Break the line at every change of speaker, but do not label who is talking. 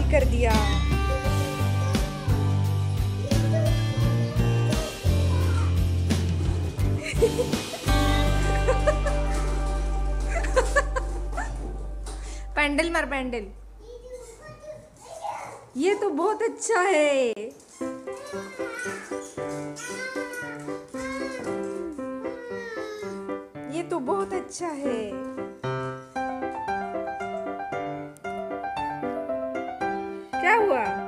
सही कर दिया। पैंडल मार पैंडल। ये तो बहुत अच्छा है। ये तो बहुत अच्छा है। क्या हुआ?